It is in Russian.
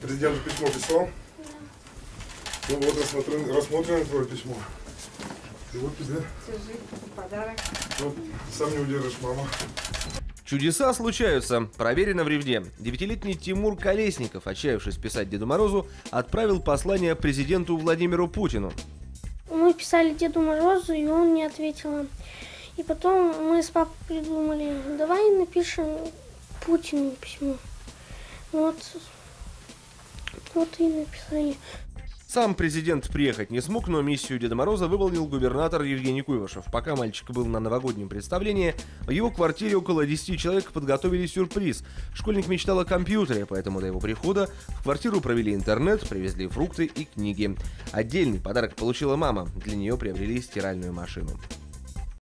Президенту письмо писал? Ну вот, рассмотрим твое письмо. И вот тебе. Держи, подарок. Вот, сам не удержишь, мама. Чудеса случаются. Проверено в Ревде. 9-летний Тимур Колесников, отчаявшись писать Деду Морозу, отправил послание президенту Владимиру Путину. Мы писали Деду Морозу, и он не ответил нам. И потом мы с папой придумали, давай напишем Путину письмо. Вот и написали. Сам президент приехать не смог, но миссию Деда Мороза выполнил губернатор Евгений Куйвашев. Пока мальчик был на новогоднем представлении, в его квартире около 10 человек подготовили сюрприз. Школьник мечтал о компьютере, поэтому до его прихода в квартиру провели интернет, привезли фрукты и книги. Отдельный подарок получила мама. Для нее приобрели стиральную машину.